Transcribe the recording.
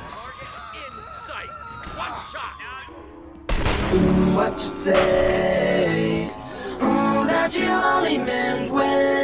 Target in sight. One shot. What you say? Oh, that you only meant well.